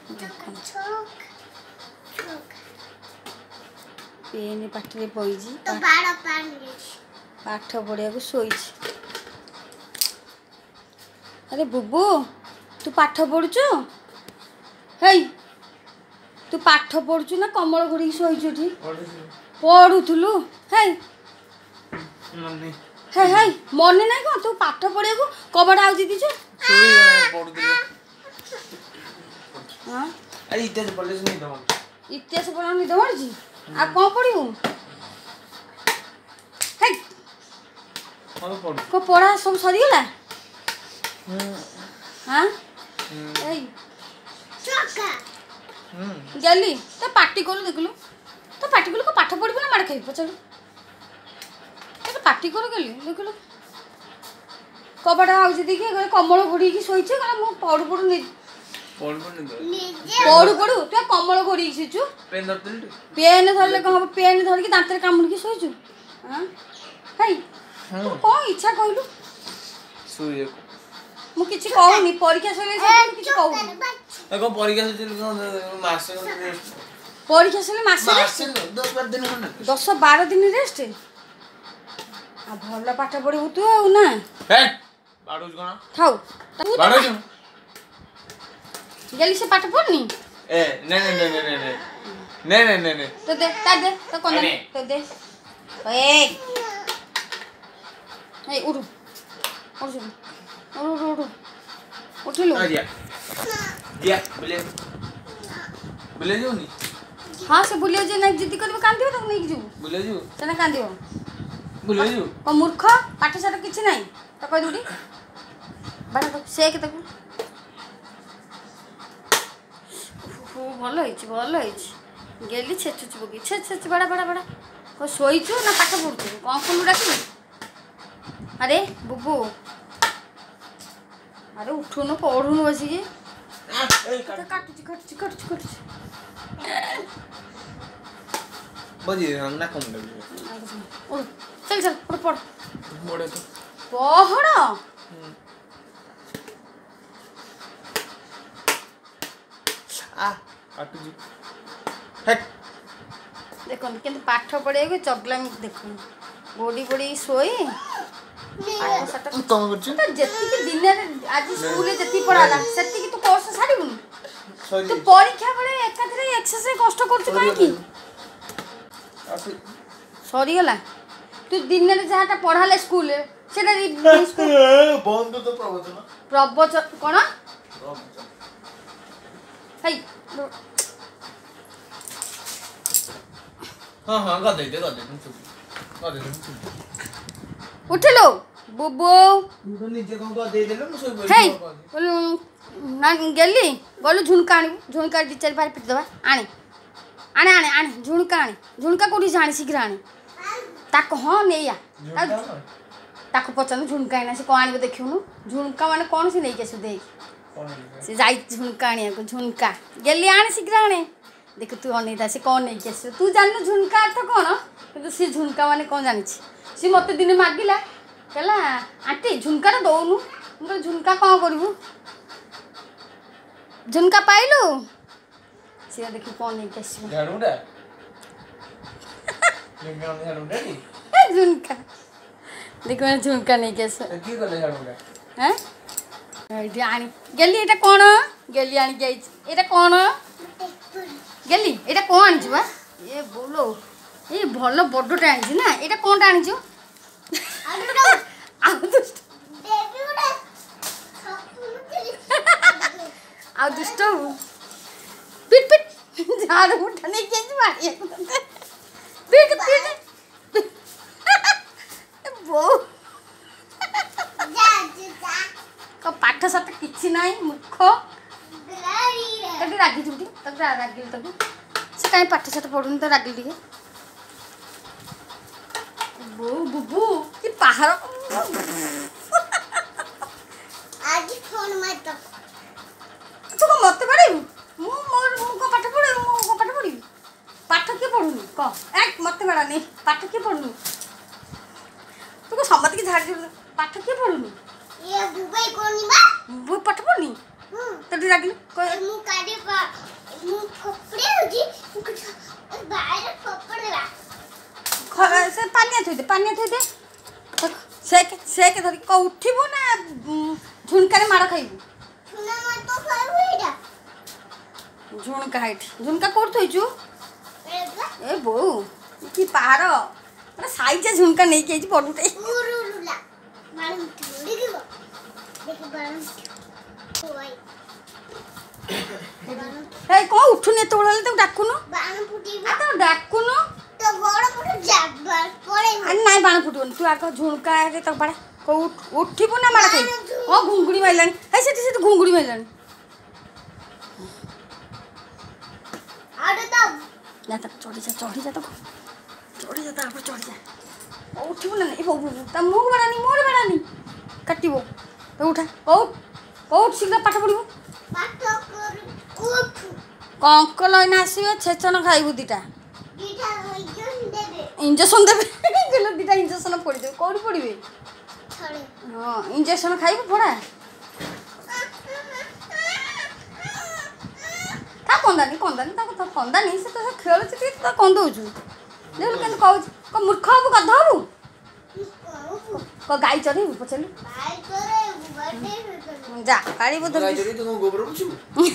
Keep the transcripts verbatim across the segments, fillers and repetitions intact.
Pen पाठे बईजी पाठ पढ़िया को शोई। अरे बुबू तू पाठ पढ़ुचु हे तू पाठ पढ़ुचु ना कमल घोड़ी शोईचु ठी पढ़ुथुलु हे हे हे मने ना कौन तू पाठ पढ़िया को कबड़ आउजी दीचु हां अरे इतिहास पढ़ले नहीं दम इतिहास पढ़ा नहीं दम जी आ कौन पढ़ियो हे हां पढ़ को पढ़ा सब सरी गेला हां ए चका हम गली तो पार्टी कोलु देखलु तो पार्टी कोलु को पाठ पढ़बो ना मार खाई पछड़ तो पार्टी कोलु गली देखलु कबड़ा आउजी देखि कमल घोड़ी की सोइछे कला मु पढ़ु पढ़ु नि पढ़ु पढ़ु पढ़ु पढ़ु तू कमल घोड़ी की सोइछु पेन धरतली पेन धरले कह पेन धर के दांतरे कामुड़ की सोइछु हां हाय तू को इच्छा कहलु सोइए मु किछि कहूनी परीक्षा सले से किछि कहूनी एको परीक्षा से मास परीक्षा सले मास मास दस बारह दिन खंड दस बारह दिन रेस्ट आ भल पाठ पढ़ी तू आ ना हे बाडुज कोन खाऊ बाडुज जल्दी से पाठ पढ़नी ए नहीं नहीं नहीं नहीं नहीं नहीं नहीं नहीं तो दे ता दे तो कोन तो दे ए ए उठो उठो उठो उठो उठिलो आ दिया दिया बोले बोले जो नहीं हां से बोलियो जे नहीं जिद्दी करबे कांदियो तो नहीं जीव बोले जो सेना कांदियो बोले जो को मूर्ख पाठ साठ किछि नहीं तो कह दुडी बड़ा तो से के तको ओ भलो हिच भलो हिच गेली छेचुच बगी छे छे बड़ा बड़ा बड़ा को सोईचु ना पाठ पढ़छु कोन कोन डाकी अरे बुबू अरे उठुनु पढ़ुनु बसी के ए काटुची काटुची काटुची काटुची बजी ना कम लगे ओ चल चल पढ़ पढ़ मोड़े तो पढ़ आ काटू जी हट देखो केंत पाठ पढ़े के चगलामी देखो गोडी गोडी सोई पाठ साठ तू कम करछ तो जति के दिन आज स्कूल में जति पढ़ाला सेति की तू कोर्स छाड़ीबुन तू परीक्षा पड़े एकाथरे एक्सरसाइज कष्ट करछु काहे की सॉरी गला तू दिन में जहाटा पढ़ाले स्कूल सेटा बंद तो प्रवचन प्रवचन कोन हाय हां हां गा दे दे गा दे गा दे उठलो बुबू तू निजे कौन गा दे देलो मुसो बोल हे बोलू ना गेली बोलू झुणका आनी झुणका दी चार बार पिट दबा आनी आने आने आने झुणका आनी झुणका कोठी जानी शीघ्र आनी ताको हां नेया ताको पचन झुणका आना से को आनी देखिउनु झुणका माने कोन से नै के से देख से जाई झुणका आनिया को झुणका गेली आनी शीघ्र आने देख तू अनेदा से कोन नै के से तू जाननु झुणका अर्थ कोन किंतु से झुणका माने कोन जानि छी से मते दिने मागिला कहला आंटी झुणका तो दउनु हम झुणका कोन करबू झुणका पाइलु से देखि कोन नै के से झाड़ूडा झुणका झाड़ूडा नी झुणका देखो झुणका नहीं कैसे की करले झाड़ूडा हैं एडी आनी गेली एटा कोन गेली आनी गई एटा कोन गेली एटा कोन आनी छुआ ए बोलो ए भलो बड्डो टाणी छी ना एटा कोन टाणी छु आ दुष्ट बेबी उडा आ दुष्ट पिट पिट झाड़ उठा नहीं के मारिए पिट पिट वो को पाठ साथ किछि नाही मुख तक रागी जुटी तक रागी तक से काई पाठ साथ पढुन त रागी दिके बो बुबू की पहाड़ आज फोन मत तू को मत पढ़ी मु मोर मु को पाठ पढ़े मु को पाठ पढ़ी पाठ के पढुनी क एक मत बड़ा नहीं पाठ के पढुनी तू को सम्मत की झाड़ पाठ के पढुनी ये बुबई कोनी बा बु पाठ पढनी तटी डाकिलु मु काडी पा मु कपड़े होजी बाहर कपड़ देला से पानी थई दे पानी थई दे से से के धरी को उठिबो ना झुनका रे मार खाइबो सुना मत तो खाइबो एटा झुनका हाइट झुनका कोड थईचु एबा ए बो की पार अरे साइज झुनका नहीं के जी बडुटे उरुलुला मालूम देखिबो देखि बाण ओई ए को उठुने तोळले तो डाकुनु बाण फुटीबो आ तो डाकुनु तो बड़ फुट जाबर पड़े अरे नाही बाण फुटबन तू आको झुनका रे तो बड़ा को उठिबो ना मार खाइ ओ घुंगुड़ी माइलानी ए सेठी सेठी घुंगुड़ी माइलानी आडे तो ना तक चढ़ी जा चढ़ी जा तो चढ़ी जा तापर चढ़ी जा उठिबो ना ए बाबू ता मुख बड़ानी मोर बड़ानी कटिबो तो उठा कौट कौट शीघ्र पाठ पढ़िबो पाठ कर कोठ कंकल ना आसीबे छेचन खाइबु दिटा दीटा इंजेक्शन देबे इंजेक्शन देबे गेलो दिटा इंजेक्शन पड़ी दे कोडी पड़िबे छड़े हां इंजेक्शन खाइबु पड़ा ता कंदानी कंदानी ता तो कंदानी से तो खेल छी तो कंदौछु देखल केन कहू को मूर्ख हबु गधा हबु को गाई चढ़ेबु पचलु भाई करे बर्थडे जा गाड़ी बदल गाई चढ़ी तू गोबर बुझु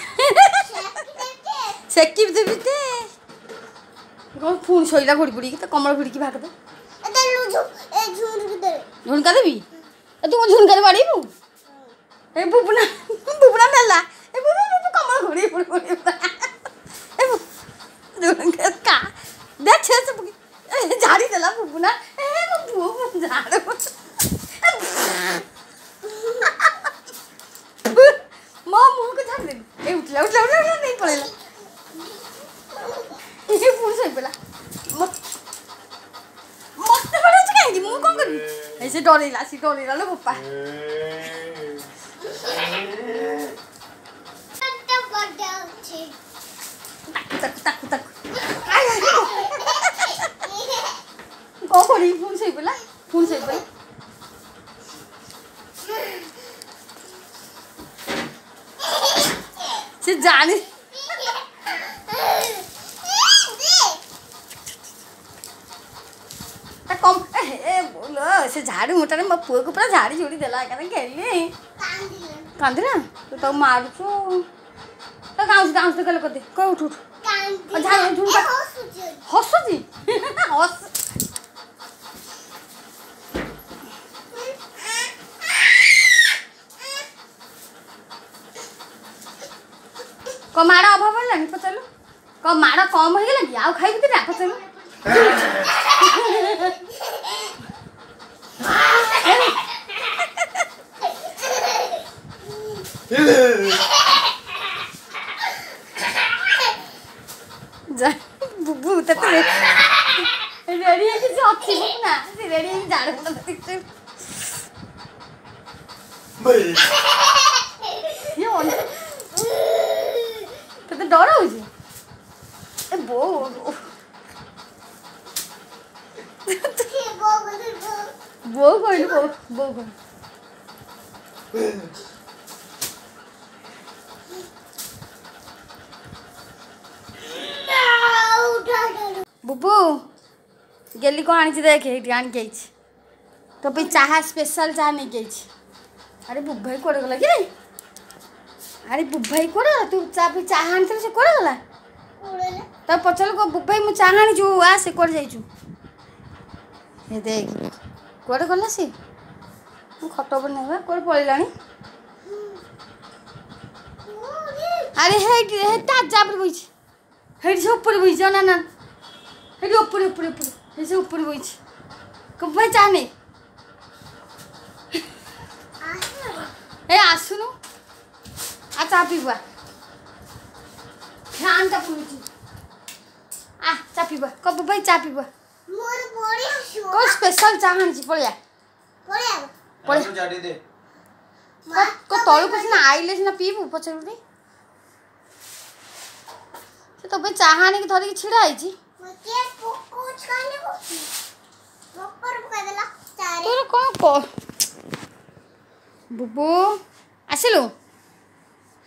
सेकी देबी ते को फोन सोइला घोड़ी पड़ी तो कमल भिड़ की भाग दे ए लुजु ए झुर के दे झुनका देबी ए तू झुनका रे बाड़ीबु ए बुबना बुबना मेला ए बुबु बुबु कमल घोड़ी पड़ी पड़ी ए झुनका का देख छे से झाड़ी देला बुबना ए बुबु झाड़ मां मुंह को झाड़ दे ए उठला उठला उठला नहीं पड़ेला ये फूल से पेला मत मत बड़ा चकाएंगी मुंह कौन करी ऐसे डरेला सी डरेला लो पप्पा कट्टा बड़ा छे तक तक तक को करी फूल से पेला फूल से पेला से जाने कम ए बोलो से झाड़ी मोटा मो पुआ को पूरा झाड़ी झोड़ी देला कने खेली कांदिला तू तो मारू छु तो गाउस गाउस तो गल कर दे को उठ उठ कांदी झाड़ी झुनका हसु जी हस को माड़ा अभाव पड़लानी पचलु को माड़ा कम हो गेला कि आउ खाइबि तिरा पचलु जा बुबु तते रेडी है कि अच्छी बुक ना से रेडी है झाड़ पड़ा तते ये on तते डर हो जी ए बो बो कहलु बो बो बो बुबू गेली को आनी देखे ये आन के तो पे चाहा स्पेशल चाहा नहीं के अरे बुभाई कोड़े गला कि अरे बुभाई कोड़े तू चा पे चाहा आनी से कोड़े गला तब पचल को बुभाई मु चाहा आनी जो आ से कोड़ जाइछु ये देख कोड़े गला से मु खटो पर नेबा कोड़े पळिलानी अरे हे हे ता जाबर बइछ हे से ऊपर बइछ ना ना हे ऊपर ऊपर ऊपर हे से ऊपर बइछ को भाई चाहने ए आसुनु आ चा पीबा ध्यान ता पुछि आ चा पीबा को भाई चा पीबा मोर बड़ी हसु को स्पेशल चा हानि पळिया पळिया पळे जाडी दे को को तळु कुछ ना आइले ना पीबू पछरुडी से तो भाई चा हानि के धरि छिड़ा आइची मके पोको छाने को ऊपर पका देला चारे तोर को को बुबू आसिलु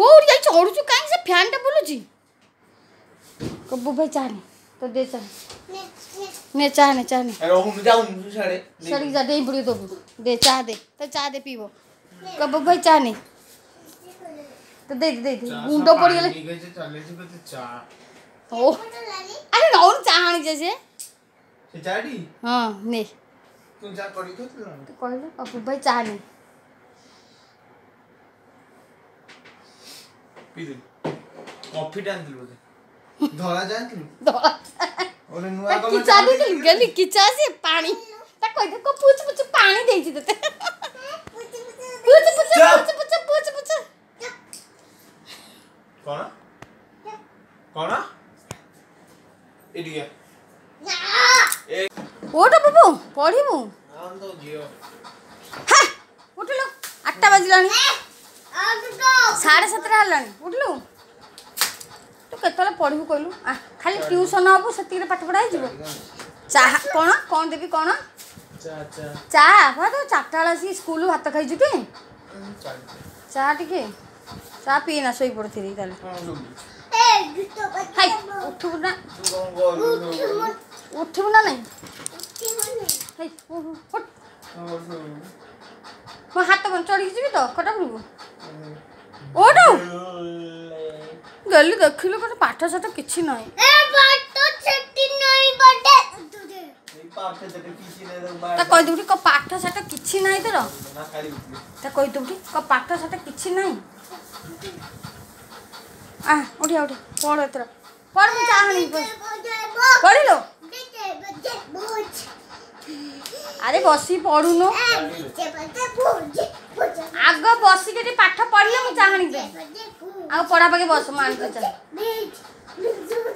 କୋଉଠି ଯାଇ ଚଢୁଛୁ କାହିଁକି ସେ ଫ୍ୟାନ୍ ଟା ବୁଲୁଛି କବୁ ଭାଇ ଚାହା ନେ ତ ଦେ ଚାହା ନେ ନେ ନେ ଚାହା ନେ ଚାହା ନେ रहूं जाऊं साड़े सड़क जा डेई पड़ी दबू दे चाह दे तो चाह दे पीबो कब भाई चाह नहीं तो दे दे दे गुंडो पड़ी गले चले से पे चा ओ अरे नौ चाह आनी जैसे से चाडी हां ने तू जा करी तो तो कहले अब भाई चाह नहीं पी दे कॉफी डाल दे बोले धोला जान तू दोला ओले नुआ की चाह दे गली की चाह से पानी ता कोई देखो पूछ पूछ पानी दे दी देते पूछ पूछ पूछ पूछ पूछ पूछ कौन कौन इडिया ए ओटा बाबू पढ़िबू आन तो जियो हां उठलो आठ बजलानी आज तो साढ़े सातटा हेलानी उठलु तू केतले पढ़िबू कहलु आ खाली ट्यूशन हबू सेतिरे पाठ पढ़ाई जीवो चाह कोन कोन देबी कोन चा चा चाह भा तो चारटा बेला सी स्कूल भात खाइजु टी चा चाह टिके चाह पीना सोई पड़थि ताले हां सुन ए गीतो हाय बच्चा उठबू ना तू कौन बोल उठबू ना नहीं उठी मने हाय उठ और सुन मो हाथ बन चढ़ी जीबी तो कटा पड़बू ओटो गली देखिलु कोन पाठ साठ किछि नाही ए बाटो छेटी नहीं बटे तुझे এই পাঠে যেটা কিছু নেই তো ता कहि दुठी को पाठ साठ किछि नाही तोर না খালি উঠলি ता कहि दुठी को पाठ साठ किछि नाही आ उठिया उठिया पढ़ एतर पढ़ मु चाहनी बजे बो पढ़िलो बजे बजे बोझ अरे बसी पढ़ुनो ए बजे बजे बोझ बोझ आग बसी के पाठ पढ़िले मु चाहनी पे बजे बोझ आ पढ़ा पाके बस मान के चल बीच